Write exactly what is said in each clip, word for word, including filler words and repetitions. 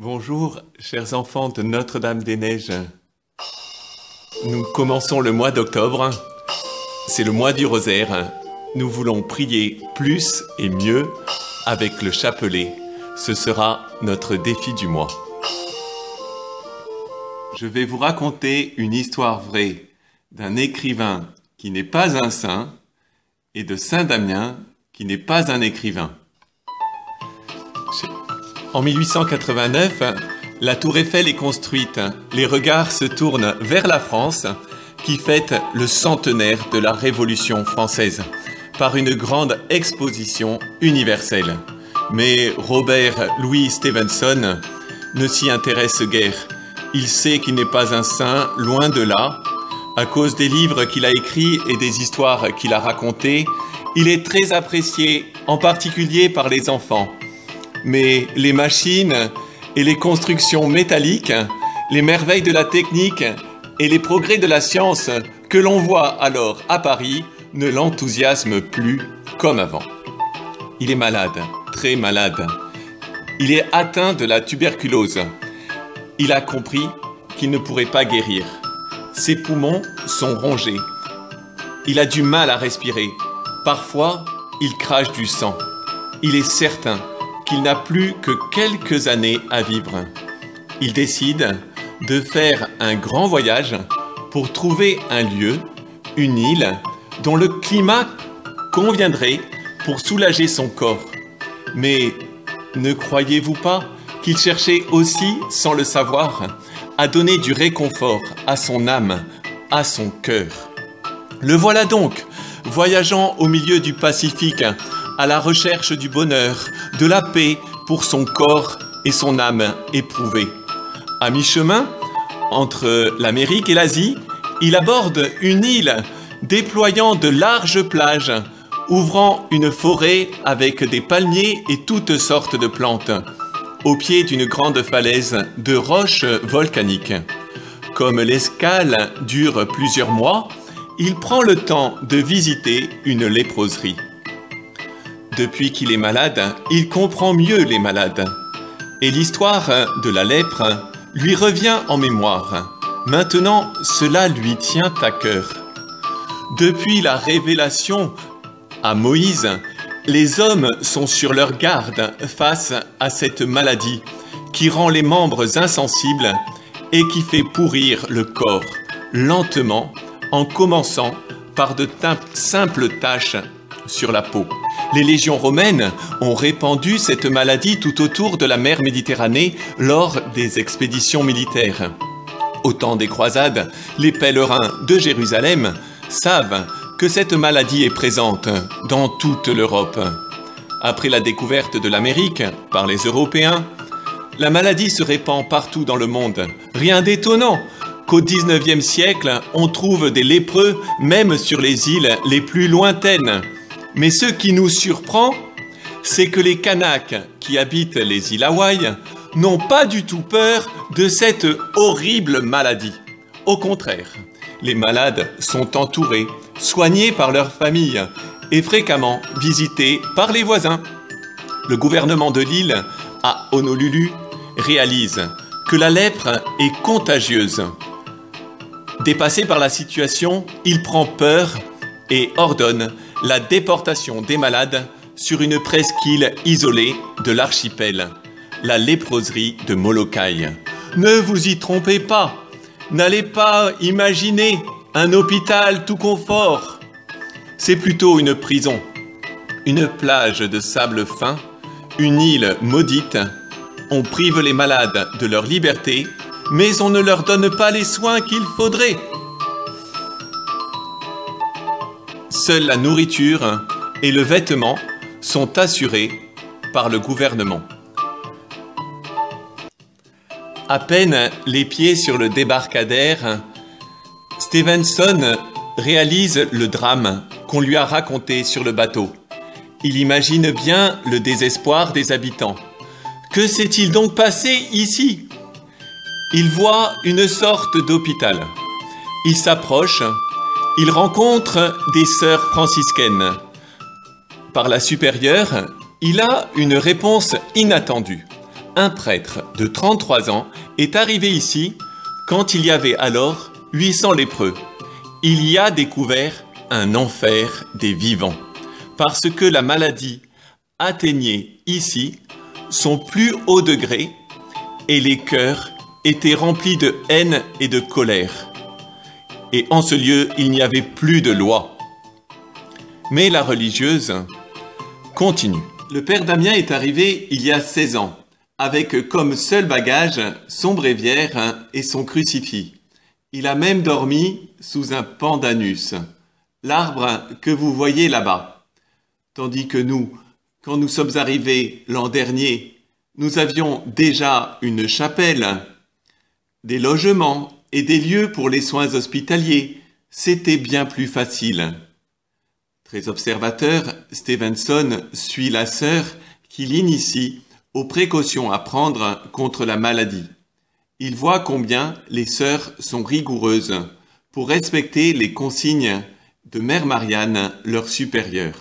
Bonjour, chers enfants de Notre-Dame-des-Neiges. Nous commençons le mois d'octobre. C'est le mois du rosaire. Nous voulons prier plus et mieux avec le chapelet. Ce sera notre défi du mois. Je vais vous raconter une histoire vraie d'un écrivain qui n'est pas un saint et de Saint Damien qui n'est pas un écrivain. En mille huit cent quatre-vingt-neuf, la Tour Eiffel est construite. Les regards se tournent vers la France, qui fête le centenaire de la Révolution française, par une grande exposition universelle. Mais Robert Louis Stevenson ne s'y intéresse guère. Il sait qu'il n'est pas un saint, loin de là. À cause des livres qu'il a écrits et des histoires qu'il a racontées, il est très apprécié, en particulier par les enfants. Mais les machines et les constructions métalliques, les merveilles de la technique et les progrès de la science que l'on voit alors à Paris ne l'enthousiasment plus comme avant. Il est malade, très malade. Il est atteint de la tuberculose. Il a compris qu'il ne pourrait pas guérir. Ses poumons sont rongés. Il a du mal à respirer. Parfois, il crache du sang. Il est certain qu'il n'a plus que quelques années à vivre. Il décide de faire un grand voyage pour trouver un lieu, une île, dont le climat conviendrait pour soulager son corps. Mais ne croyez-vous pas qu'il cherchait aussi, sans le savoir, à donner du réconfort à son âme, à son cœur? Le voilà donc, voyageant au milieu du Pacifique, à la recherche du bonheur, de la paix pour son corps et son âme éprouvés. À mi-chemin, entre l'Amérique et l'Asie, il aborde une île déployant de larges plages, ouvrant une forêt avec des palmiers et toutes sortes de plantes, au pied d'une grande falaise de roches volcaniques. Comme l'escale dure plusieurs mois, il prend le temps de visiter une léproserie. Depuis qu'il est malade, il comprend mieux les malades. Et l'histoire de la lèpre lui revient en mémoire. Maintenant, cela lui tient à cœur. Depuis la révélation à Moïse, les hommes sont sur leur garde face à cette maladie qui rend les membres insensibles et qui fait pourrir le corps lentement en commençant par de simples taches sur la peau. Les légions romaines ont répandu cette maladie tout autour de la mer Méditerranée lors des expéditions militaires. Au temps des croisades, les pèlerins de Jérusalem savent que cette maladie est présente dans toute l'Europe. Après la découverte de l'Amérique par les Européens, la maladie se répand partout dans le monde. Rien d'étonnant qu'au dix-neuvième siècle, on trouve des lépreux même sur les îles les plus lointaines. Mais ce qui nous surprend, c'est que les Kanaks qui habitent les îles Hawaï n'ont pas du tout peur de cette horrible maladie. Au contraire, les malades sont entourés, soignés par leur famille et fréquemment visités par les voisins. Le gouvernement de l'île, à Honolulu, réalise que la lèpre est contagieuse. Dépassé par la situation, il prend peur et ordonne la déportation des malades sur une presqu'île isolée de l'archipel, la léproserie de Molokai. Ne vous y trompez pas, n'allez pas imaginer un hôpital tout confort. C'est plutôt une prison, une plage de sable fin, une île maudite. On prive les malades de leur liberté, mais on ne leur donne pas les soins qu'il faudrait. Seule la nourriture et le vêtement sont assurés par le gouvernement. À peine les pieds sur le débarcadère, Stevenson réalise le drame qu'on lui a raconté sur le bateau. Il imagine bien le désespoir des habitants. Que s'est-il donc passé ici? Il voit une sorte d'hôpital. Il s'approche. Il rencontre des sœurs franciscaines. Par la supérieure, il a une réponse inattendue. un prêtre de trente-trois ans est arrivé ici quand il y avait alors huit cents lépreux. Il y a découvert un enfer des vivants, parce que la maladie atteignait ici son plus haut degré et les cœurs étaient remplis de haine et de colère. Et en ce lieu, il n'y avait plus de loi. Mais la religieuse continue. Le père Damien est arrivé il y a seize ans, avec comme seul bagage son bréviaire et son crucifix. Il a même dormi sous un pandanus, l'arbre que vous voyez là-bas. Tandis que nous, quand nous sommes arrivés l'an dernier, nous avions déjà une chapelle, des logements et des lieux pour les soins hospitaliers. C'était bien plus facile. Très observateur, Stevenson suit la sœur qui l'initie aux précautions à prendre contre la maladie. Il voit combien les sœurs sont rigoureuses pour respecter les consignes de Mère Marianne, leur supérieure.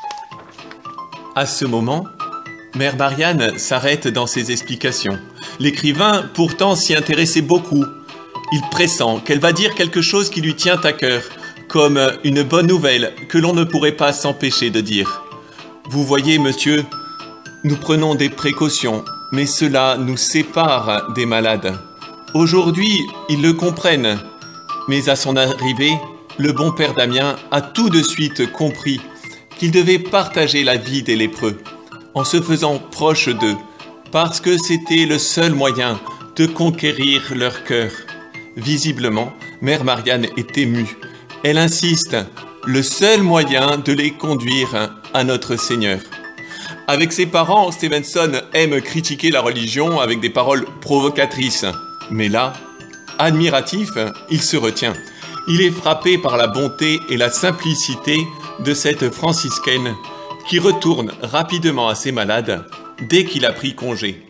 À ce moment, Mère Marianne s'arrête dans ses explications. L'écrivain pourtant s'y intéressait beaucoup. Il pressent qu'elle va dire quelque chose qui lui tient à cœur, comme une bonne nouvelle que l'on ne pourrait pas s'empêcher de dire. Vous voyez, monsieur, nous prenons des précautions, mais cela nous sépare des malades. Aujourd'hui, ils le comprennent, mais à son arrivée, le bon père Damien a tout de suite compris qu'il devait partager la vie des lépreux, en se faisant proche d'eux, parce que c'était le seul moyen de conquérir leur cœur. Visiblement, Mère Marianne est émue. Elle insiste, le seul moyen de les conduire à notre Seigneur. Avec ses parents, Stevenson aime critiquer la religion avec des paroles provocatrices. Mais là, admiratif, il se retient. Il est frappé par la bonté et la simplicité de cette franciscaine qui retourne rapidement à ses malades dès qu'il a pris congé.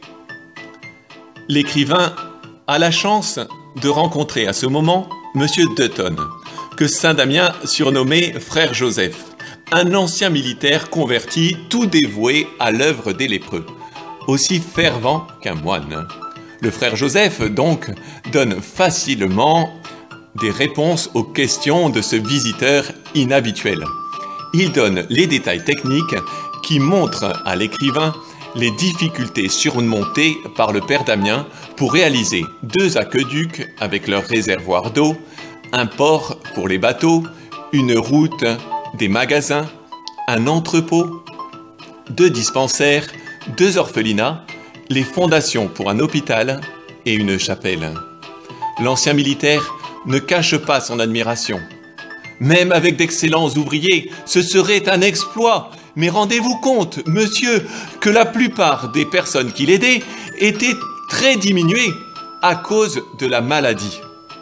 L'écrivain a la chance de rencontrer à ce moment Monsieur Dutton, que saint Damien surnommait Frère Joseph, un ancien militaire converti tout dévoué à l'œuvre des lépreux, aussi fervent qu'un moine. Le frère Joseph, donc, donne facilement des réponses aux questions de ce visiteur inhabituel. Il donne les détails techniques qui montrent à l'écrivain les difficultés surmontées par le père Damien pour réaliser deux aqueducs avec leur réservoir d'eau, un port pour les bateaux, une route, des magasins, un entrepôt, deux dispensaires, deux orphelinats, les fondations pour un hôpital et une chapelle. L'ancien militaire ne cache pas son admiration. Même avec d'excellents ouvriers, ce serait un exploit. Mais rendez-vous compte, monsieur, que la plupart des personnes qui l'aidaient étaient très diminuées à cause de la maladie.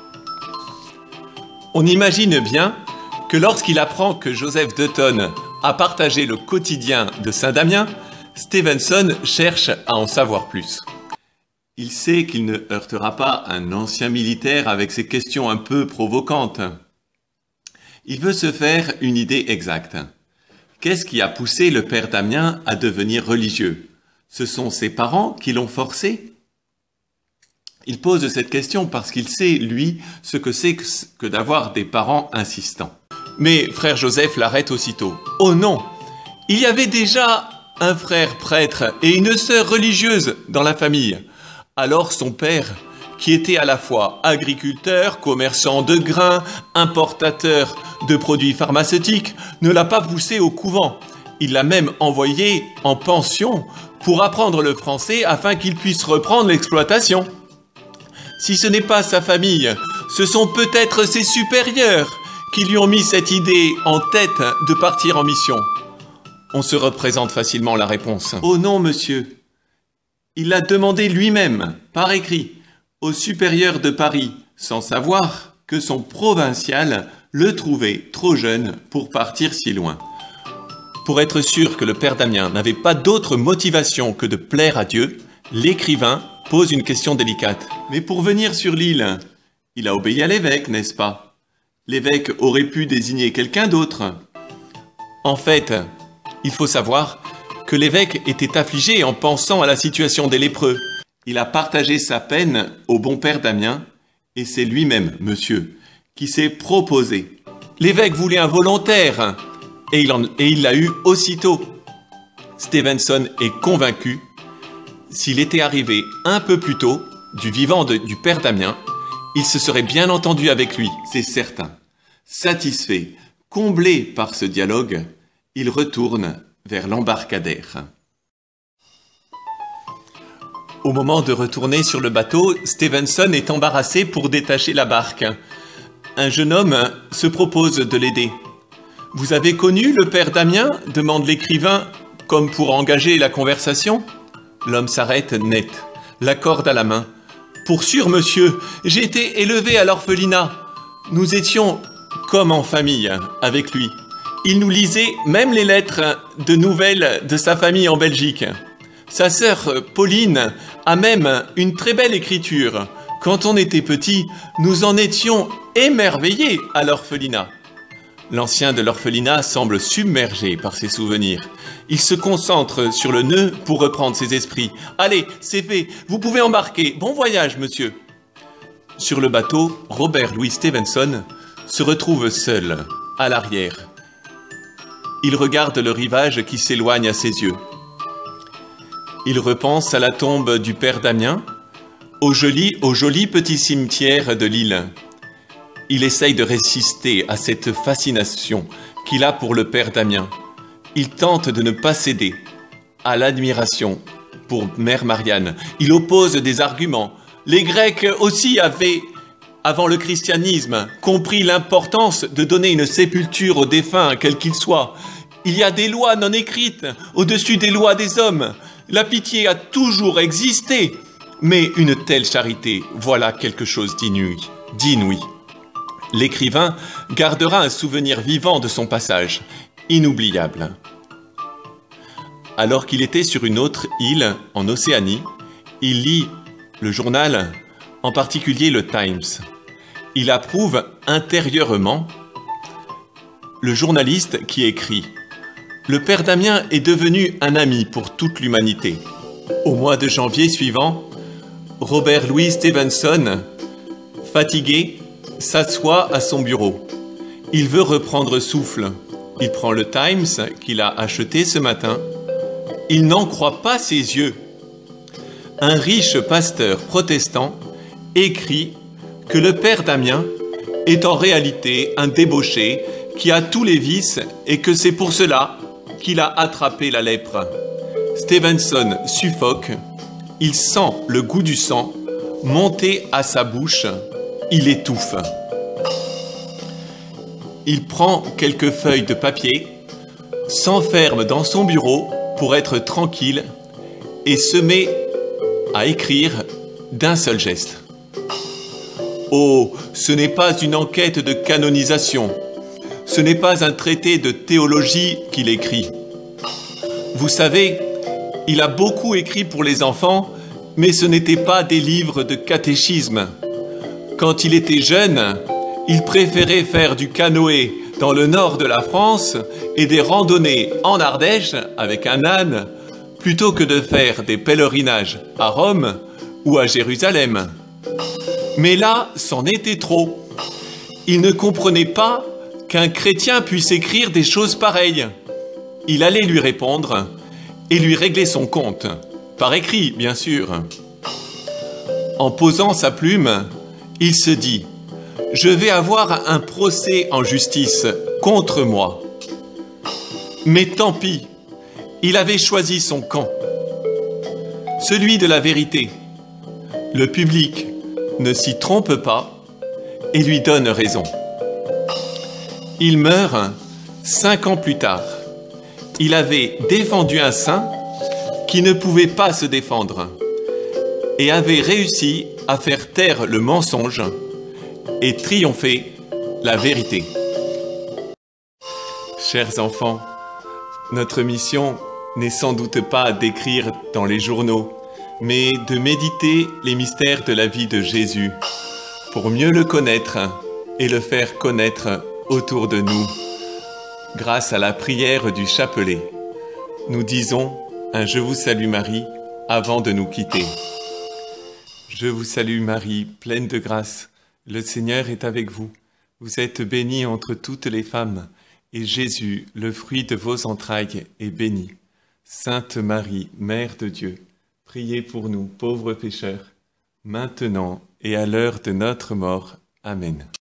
On imagine bien que lorsqu'il apprend que Joseph Dutton a partagé le quotidien de saint Damien, Stevenson cherche à en savoir plus. Il sait qu'il ne heurtera pas un ancien militaire avec ses questions un peu provocantes. Il veut se faire une idée exacte. Qu'est-ce qui a poussé le père Damien à devenir religieux? Ce sont ses parents qui l'ont forcé? Il pose cette question parce qu'il sait, lui, ce que c'est que d'avoir des parents insistants. Mais frère Joseph l'arrête aussitôt. Oh non! Il y avait déjà un frère prêtre et une sœur religieuse dans la famille. Alors son père, qui était à la fois agriculteur, commerçant de grains, importateur de produits pharmaceutiques, ne l'a pas poussé au couvent. Il l'a même envoyé en pension pour apprendre le français afin qu'il puisse reprendre l'exploitation. Si ce n'est pas sa famille, ce sont peut-être ses supérieurs qui lui ont mis cette idée en tête de partir en mission. On se représente facilement la réponse. « Oh non, monsieur !» Il l'a demandé lui-même, par écrit, au supérieur de Paris, sans savoir que son provincial le trouvait trop jeune pour partir si loin. Pour être sûr que le père Damien n'avait pas d'autre motivation que de plaire à Dieu, l'écrivain pose une question délicate. Mais pour venir sur l'île, il a obéi à l'évêque, n'est-ce pas? L'évêque aurait pu désigner quelqu'un d'autre. En fait, il faut savoir que l'évêque était affligé en pensant à la situation des lépreux. Il a partagé sa peine au bon père Damien, et c'est lui-même, monsieur, qui s'est proposé. L'évêque voulait un volontaire, et il en, et il l'a eu aussitôt. Stevenson est convaincu, s'il était arrivé un peu plus tôt, du vivant de, du père Damien, il se serait bien entendu avec lui, c'est certain. Satisfait, comblé par ce dialogue, il retourne vers l'embarcadère. Au moment de retourner sur le bateau, Stevenson est embarrassé pour détacher la barque. Un jeune homme se propose de l'aider. « Vous avez connu le père Damien ?» demande l'écrivain, comme pour engager la conversation. L'homme s'arrête net, la corde à la main. « Pour sûr, monsieur, j'ai été élevé à l'orphelinat. Nous étions comme en famille avec lui. Il nous lisait même les lettres de nouvelles de sa famille en Belgique. Sa sœur Pauline a même une très belle écriture. Quand on était petit, nous en étions émerveillés à l'orphelinat. » L'ancien de l'orphelinat semble submergé par ses souvenirs. Il se concentre sur le nœud pour reprendre ses esprits. « Allez, c'est fait, vous pouvez embarquer. Bon voyage, monsieur. » Sur le bateau, Robert Louis Stevenson se retrouve seul, à l'arrière. Il regarde le rivage qui s'éloigne à ses yeux. Il repense à la tombe du père Damien, au joli, au joli petit cimetière de l'île. Il essaye de résister à cette fascination qu'il a pour le père Damien. Il tente de ne pas céder à l'admiration pour Mère Marianne. Il oppose des arguments. Les Grecs aussi avaient, avant le christianisme, compris l'importance de donner une sépulture aux défunts, quels qu'ils soient. Il y a des lois non écrites au-dessus des lois des hommes. La pitié a toujours existé, mais une telle charité, voilà quelque chose d'inouï, d'inouï. L'écrivain gardera un souvenir vivant de son passage, inoubliable. Alors qu'il était sur une autre île, en Océanie, il lit le journal, en particulier le Times. Il approuve intérieurement le journaliste qui écrit « Le père Damien est devenu un ami pour toute l'humanité. » Au mois de janvier suivant, Robert Louis Stevenson, fatigué, s'assoit à son bureau. Il veut reprendre souffle. Il prend le Times qu'il a acheté ce matin. Il n'en croit pas ses yeux. Un riche pasteur protestant écrit que le père Damien est en réalité un débauché qui a tous les vices et que c'est pour cela qu'il a attrapé la lèpre. Stevenson suffoque. Il sent le goût du sang monter à sa bouche. Il étouffe. Il prend quelques feuilles de papier, s'enferme dans son bureau pour être tranquille et se met à écrire d'un seul geste. Oh, ce n'est pas une enquête de canonisation. Ce n'est pas un traité de théologie qu'il écrit. Vous savez, il a beaucoup écrit pour les enfants, mais ce n'était pas des livres de catéchisme. Quand il était jeune, il préférait faire du canoë dans le nord de la France et des randonnées en Ardèche avec un âne, plutôt que de faire des pèlerinages à Rome ou à Jérusalem. Mais là, c'en était trop. Il ne comprenait pas qu'un chrétien puisse écrire des choses pareilles. Il allait lui répondre et lui régler son compte, par écrit, bien sûr. En posant sa plume, il se dit « Je vais avoir un procès en justice contre moi. » Mais tant pis, il avait choisi son camp, celui de la vérité. Le public ne s'y trompe pas et lui donne raison. Il meurt cinq ans plus tard. Il avait défendu un saint qui ne pouvait pas se défendre et avait réussi à faire taire le mensonge et triompher la vérité. Chers enfants, notre mission n'est sans doute pas d'écrire dans les journaux, mais de méditer les mystères de la vie de Jésus pour mieux le connaître et le faire connaître autour de nous. Grâce à la prière du chapelet, nous disons un « Je vous salue Marie » avant de nous quitter. Je vous salue Marie, pleine de grâce. Le Seigneur est avec vous. Vous êtes bénie entre toutes les femmes, et Jésus, le fruit de vos entrailles, est béni. Sainte Marie, Mère de Dieu, priez pour nous pauvres pécheurs, maintenant et à l'heure de notre mort. Amen.